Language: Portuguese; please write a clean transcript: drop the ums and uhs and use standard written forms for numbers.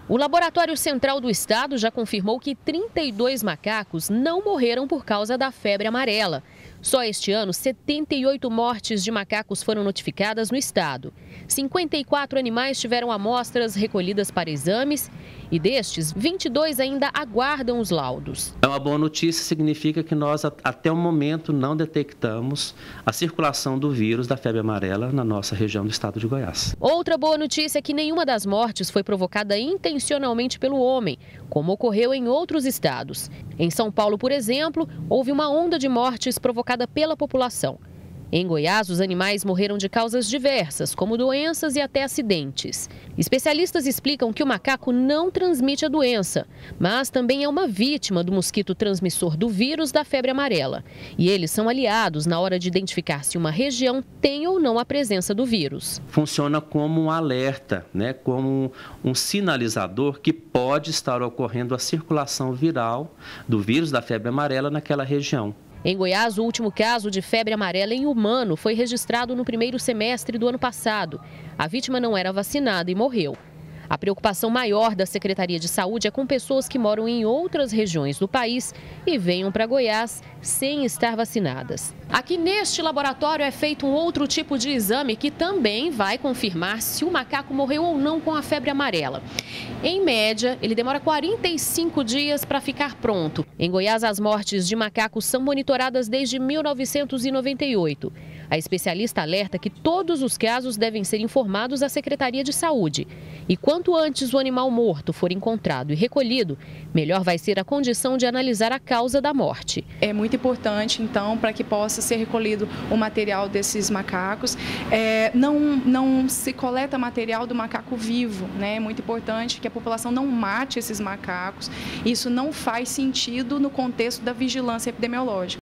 O Laboratório Central do Estado já confirmou que 32 macacos não morreram por causa da febre amarela. Só este ano, 78 mortes de macacos foram notificadas no estado. 54 animais tiveram amostras recolhidas para exames e destes, 22 ainda aguardam os laudos. Uma boa notícia significa que nós, até o momento, não detectamos a circulação do vírus da febre amarela na nossa região do estado de Goiás. Outra boa notícia é que nenhuma das mortes foi provocada intencionalmente pelo homem, como ocorreu em outros estados. Em São Paulo, por exemplo, houve uma onda de mortes provocada pela população. Em Goiás, os animais morreram de causas diversas, como doenças e até acidentes. Especialistas explicam que o macaco não transmite a doença, mas também é uma vítima do mosquito transmissor do vírus da febre amarela. E eles são aliados na hora de identificar se uma região tem ou não a presença do vírus. Funciona como um alerta, como um sinalizador que pode estar ocorrendo a circulação viral do vírus da febre amarela naquela região. Em Goiás, o último caso de febre amarela em humano foi registrado no primeiro semestre do ano passado. A vítima não era vacinada e morreu. A preocupação maior da Secretaria de Saúde é com pessoas que moram em outras regiões do país e venham para Goiás sem estar vacinadas. Aqui neste laboratório é feito um outro tipo de exame que também vai confirmar se o macaco morreu ou não com a febre amarela. Em média, ele demora 45 dias para ficar pronto. Em Goiás, as mortes de macacos são monitoradas desde 1998. A especialista alerta que todos os casos devem ser informados à Secretaria de Saúde. E quanto antes o animal morto for encontrado e recolhido, melhor vai ser a condição de analisar a causa da morte. É muito importante, então, para que possa ser recolhido o material desses macacos. Não se coleta material do macaco vivo, né? É muito importante que a população não mate esses macacos. Isso não faz sentido no contexto da vigilância epidemiológica.